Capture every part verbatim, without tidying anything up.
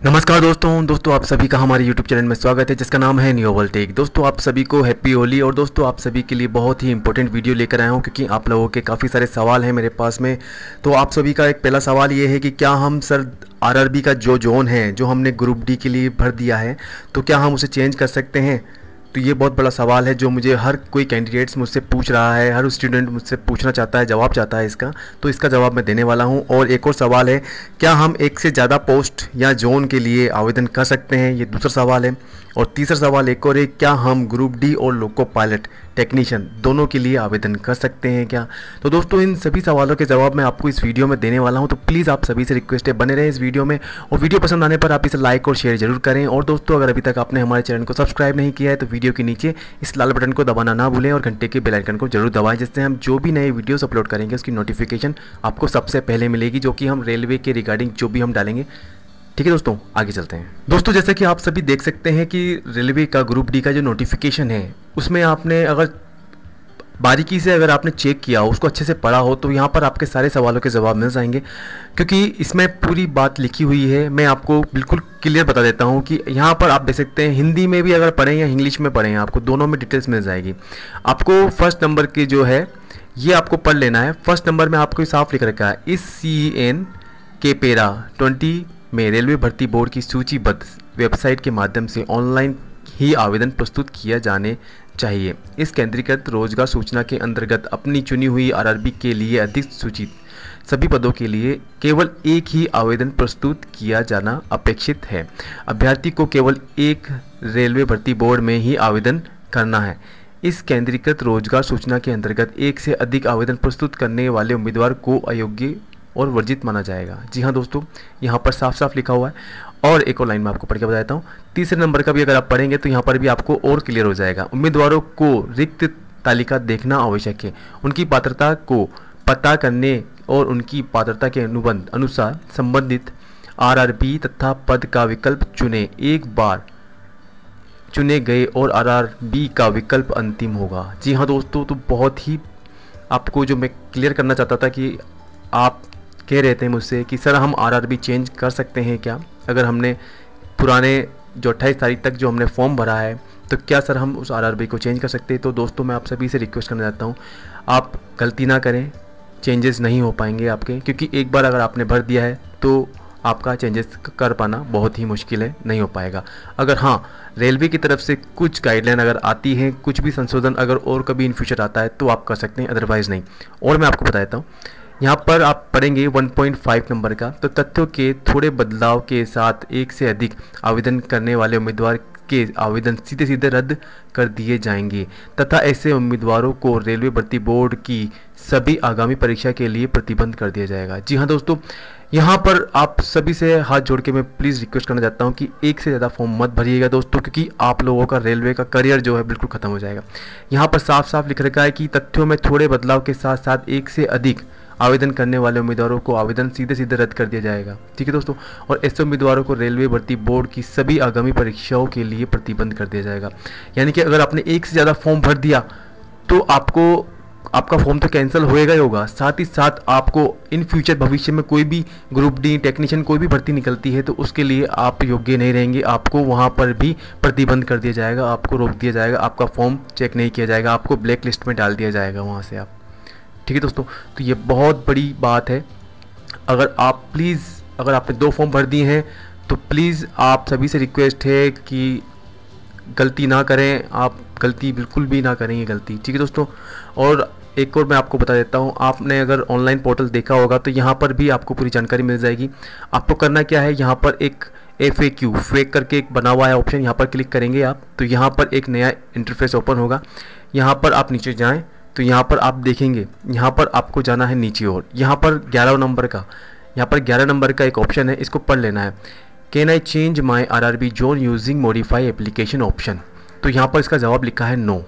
नमस्कार दोस्तों दोस्तों आप सभी का हमारे YouTube चैनल में स्वागत है जिसका नाम है न्यूओवल टेक। दोस्तों आप सभी को हैप्पी होली। और दोस्तों आप सभी के लिए बहुत ही इंपॉर्टेंट वीडियो लेकर आया हूं क्योंकि आप लोगों के काफ़ी सारे सवाल हैं मेरे पास में। तो आप सभी का एक पहला सवाल ये है कि क्या हम सर आरआरबी का जो जोन है जो हमने ग्रुप डी के लिए भर दिया है तो क्या हम उसे चेंज कर सकते हैं। तो ये बहुत बड़ा सवाल है जो मुझे हर कोई कैंडिडेट्स मुझसे पूछ रहा है, हर स्टूडेंट मुझसे पूछना चाहता है, जवाब चाहता है इसका। तो इसका जवाब मैं देने वाला हूँ। और एक और सवाल है, क्या हम एक से ज़्यादा पोस्ट या जोन के लिए आवेदन कर सकते हैं, ये दूसरा सवाल है। और तीसरा सवाल एक और है, क्या हम ग्रुप डी और लोको पायलट टेक्नीशियन दोनों के लिए आवेदन कर सकते हैं क्या। तो दोस्तों इन सभी सवालों के जवाब मैं आपको इस वीडियो में देने वाला हूं। तो प्लीज़ आप सभी से रिक्वेस्ट है बने रहें इस वीडियो में, और वीडियो पसंद आने पर आप इसे लाइक और शेयर जरूर करें। और दोस्तों अगर अभी तक आपने हमारे चैनल को सब्सक्राइब नहीं किया है तो वीडियो के नीचे इस लाल बटन को दबाना ना भूलें और घंटे के बेल आइकन को जरूर दबाएं, जिससे हम जो भी नए वीडियोस अपलोड करेंगे उसकी नोटिफिकेशन आपको सबसे पहले मिलेगी, जो कि हम रेलवे के रिगार्डिंग जो भी हम डालेंगे। ठीक है दोस्तों आगे चलते हैं। दोस्तों जैसा कि आप सभी देख सकते हैं कि रेलवे का ग्रुप डी का जो नोटिफिकेशन है उसमें आपने अगर बारीकी से अगर आपने चेक किया हो, उसको अच्छे से पढ़ा हो, तो यहाँ पर आपके सारे सवालों के जवाब मिल जाएंगे क्योंकि इसमें पूरी बात लिखी हुई है। मैं आपको बिल्कुल क्लियर बता देता हूँ कि यहाँ पर आप देख सकते हैं हिंदी में भी अगर पढ़ें या इंग्लिश में पढ़ें, आपको दोनों में डिटेल्स मिल जाएगी। आपको फर्स्ट नंबर की जो है ये आपको पढ़ लेना है। फर्स्ट नंबर में आपको साफ लिख रखा है, इस सी एन के पेरा ट्वेंटी में रेलवे भर्ती बोर्ड की सूचीबद्ध वेबसाइट के माध्यम से ऑनलाइन ही आवेदन प्रस्तुत किया जाने चाहिए। इस केंद्रीकृत रोजगार सूचना के अंतर्गत अपनी चुनी हुई आरआरबी के लिए अधिक सूचित सभी पदों के लिए केवल एक ही आवेदन प्रस्तुत किया जाना अपेक्षित है। अभ्यर्थी को केवल एक रेलवे भर्ती बोर्ड में ही आवेदन करना है। इस केंद्रीकृत रोजगार सूचना के अंतर्गत एक से अधिक आवेदन प्रस्तुत करने वाले उम्मीदवार को अयोग्य और वर्जित माना जाएगा। जी हाँ दोस्तों, यहाँ पर साफ साफ लिखा हुआ है। और एक और लाइन में आपको पढ़ के बताता हूँ। तीसरे नंबर का भी अगर आप पढ़ेंगे तो यहाँ पर भी आपको और क्लियर हो जाएगा। उम्मीदवारों को रिक्त तालिका देखना आवश्यक है। उनकी पात्रता को पता करने और उनकी पात्रता के अनुबंध अनुसार संबंधित आरआरबी तथा पद का विकल्प चुने। एक बार चुने गए और आरआरबी का विकल्प अंतिम होगा। जी हाँ दोस्तों, तो बहुत ही आपको जो मैं क्लियर करना चाहता था कि आप कह रहे थे मुझसे कि सर हम आरआरबी चेंज कर सकते हैं क्या, अगर हमने पुराने जो अट्ठाईस तारीख तक जो हमने फॉर्म भरा है तो क्या सर हम उस आरआरबी को चेंज कर सकते हैं। तो दोस्तों मैं आप सभी से रिक्वेस्ट करना चाहता हूँ, आप गलती ना करें, चेंजेस नहीं हो पाएंगे आपके, क्योंकि एक बार अगर आपने भर दिया है तो आपका चेंजेस कर पाना बहुत ही मुश्किल है, नहीं हो पाएगा। अगर हाँ रेलवे की तरफ से कुछ गाइडलाइन अगर आती है, कुछ भी संशोधन अगर और कभी इन फ्यूचर आता है तो आप कर सकते हैं, अदरवाइज़ नहीं। और मैं आपको बता देता हूँ, यहाँ पर आप पढ़ेंगे वन पॉइंट फाइव नंबर का, तो तथ्यों के थोड़े बदलाव के साथ एक से अधिक आवेदन करने वाले उम्मीदवार के आवेदन सीधे सीधे रद्द कर दिए जाएंगे तथा ऐसे उम्मीदवारों को रेलवे भर्ती बोर्ड की सभी आगामी परीक्षा के लिए प्रतिबंध कर दिया जाएगा। जी हाँ दोस्तों, यहाँ पर आप सभी से हाथ जोड़ के मैं प्लीज़ रिक्वेस्ट करना चाहता हूँ कि एक से ज़्यादा फॉर्म मत भरिएगा दोस्तों, क्योंकि आप लोगों का रेलवे का करियर जो है बिल्कुल ख़त्म हो जाएगा। यहाँ पर साफ साफ लिख रखा है कि तथ्यों में थोड़े बदलाव के साथ साथ एक से अधिक आवेदन करने वाले उम्मीदवारों को आवेदन सीधे सीधे रद्द कर दिया जाएगा। ठीक है दोस्तों, और ऐसे उम्मीदवारों को रेलवे भर्ती बोर्ड की सभी आगामी परीक्षाओं के लिए प्रतिबंध कर दिया जाएगा। यानी कि अगर आपने एक से ज़्यादा फॉर्म भर दिया तो आपको आपका फॉर्म तो कैंसिल होएगा ही होगा, साथ ही साथ आपको इन फ्यूचर भविष्य में कोई भी ग्रुप डी टेक्नीशियन कोई भी भर्ती निकलती है तो उसके लिए आप योग्य नहीं रहेंगे, आपको वहाँ पर भी प्रतिबंध कर दिया जाएगा, आपको रोक दिया जाएगा, आपका फॉर्म चेक नहीं किया जाएगा, आपको ब्लैक लिस्ट में डाल दिया जाएगा वहाँ से आप। ठीक है दोस्तों, तो ये बहुत बड़ी बात है। अगर आप प्लीज़ अगर आपने दो फॉर्म भर दिए हैं तो प्लीज़ आप सभी से रिक्वेस्ट है कि गलती ना करें, आप गलती बिल्कुल भी ना करें ये गलती। ठीक है दोस्तों, और एक और मैं आपको बता देता हूँ, आपने अगर ऑनलाइन पोर्टल देखा होगा तो यहाँ पर भी आपको पूरी जानकारी मिल जाएगी। आपको करना क्या है, यहाँ पर एक एफ ए क्यू फेक करके एक बना हुआ है ऑप्शन, यहाँ पर क्लिक करेंगे आप तो यहाँ पर एक नया इंटरफेस ओपन होगा। यहाँ पर आप नीचे जाएँ तो यहाँ पर आप देखेंगे, यहाँ पर आपको जाना है नीचे और यहाँ पर ग्यारह नंबर का यहाँ पर ग्यारह नंबर का एक ऑप्शन है, इसको पढ़ लेना है। Can I change my R R B zone using modify application option. तो यहाँ पर इसका जवाब लिखा है no,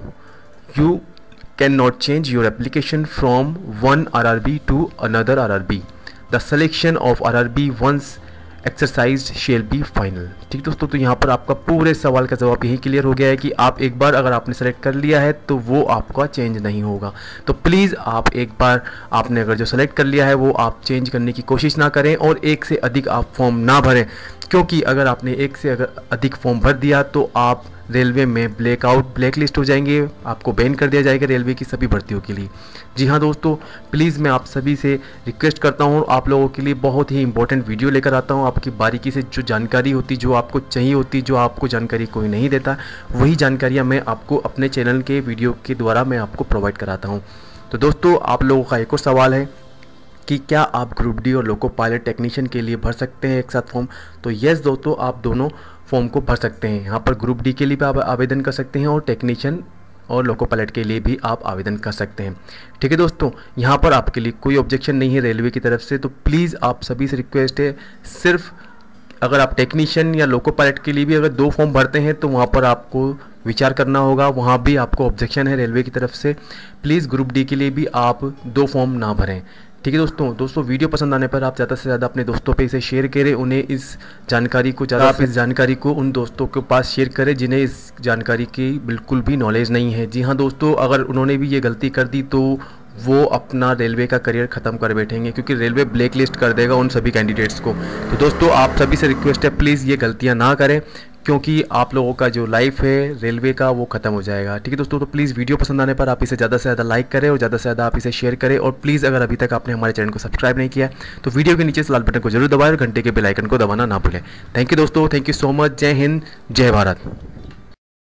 you can not change your application from one R R B to another R R B. The selection of R R B once exercise shall be final. ठीक दोस्तों, तो यहाँ पर आपका पूरे सवाल का जवाब यही क्लियर हो गया है कि आप एक बार अगर आपने सेलेक्ट कर लिया है तो वो आपका चेंज नहीं होगा। तो प्लीज़ आप एक बार आपने अगर जो सेलेक्ट कर लिया है वो आप चेंज करने की कोशिश ना करें और एक से अधिक आप फॉर्म ना भरें, क्योंकि अगर आपने एक से अगर अधिक फॉर्म भर दिया तो आप रेलवे में ब्लैकआउट ब्लैक लिस्ट हो जाएंगे, आपको बैन कर दिया जाएगा रेलवे की सभी भर्तियों के लिए। जी हाँ दोस्तों, प्लीज़ मैं आप सभी से रिक्वेस्ट करता हूँ, आप लोगों के लिए बहुत ही इंपॉर्टेंट वीडियो लेकर आता हूँ। आपकी बारीकी से जो जानकारी होती, जो आपको चाहिए होती, जो आपको जानकारी कोई नहीं देता, वही जानकारियाँ मैं आपको अपने चैनल के वीडियो के द्वारा मैं आपको प्रोवाइड कराता हूँ। तो दोस्तों, आप लोगों का एक और सवाल है कि क्या आप ग्रुप डी और लोको पायलट टेक्नीशियन के लिए भर सकते हैं एक साथ फॉर्म। तो यस दोस्तों, आप दोनों फॉर्म को भर सकते हैं। यहाँ पर ग्रुप डी के लिए भी आप आवेदन कर सकते हैं और टेक्नीशियन और लोको पायलट के लिए भी आप आवेदन कर सकते हैं। ठीक है दोस्तों, यहाँ पर आपके लिए कोई ऑब्जेक्शन नहीं है रेलवे की तरफ से। तो प्लीज़ आप सभी से रिक्वेस्ट है, सिर्फ अगर आप टेक्नीशियन या लोको पायलट के लिए भी अगर दो फॉर्म भरते हैं तो वहाँ पर आपको विचार करना होगा, वहाँ भी आपको ऑब्जेक्शन है रेलवे की तरफ से। प्लीज़ ग्रुप डी के लिए भी आप दो फॉर्म ना भरें। ठीक है दोस्तों दोस्तों वीडियो पसंद आने पर आप ज़्यादा से ज़्यादा अपने दोस्तों पे इसे शेयर करें, उन्हें इस जानकारी को ज़्यादा आप इस जानकारी को उन दोस्तों के पास शेयर करें जिन्हें इस जानकारी की बिल्कुल भी नॉलेज नहीं है। जी हाँ दोस्तों, अगर उन्होंने भी ये गलती कर दी तो वो अपना रेलवे का करियर ख़त्म कर बैठेंगे, क्योंकि रेलवे ब्लैक लिस्ट कर देगा उन सभी कैंडिडेट्स को। तो दोस्तों, आप सभी से रिक्वेस्ट है, प्लीज़ ये गलतियाँ ना करें, क्योंकि आप लोगों का जो लाइफ है रेलवे का वो ख़त्म हो जाएगा। ठीक है दोस्तों, तो प्लीज़ वीडियो पसंद आने पर आप इसे ज़्यादा से ज़्यादा लाइक करें और ज़्यादा से ज़्यादा आप इसे शेयर करें। और प्लीज़ अगर अभी तक आपने हमारे चैनल को सब्सक्राइब नहीं किया तो वीडियो के नीचे इस लाल बटन को जरूर दबाएं और घंटे के बेल आइकन को दबाना ना भूलें। थैंक यू दोस्तों, थैंक यू सो मच। जय हिंद, जय भारत।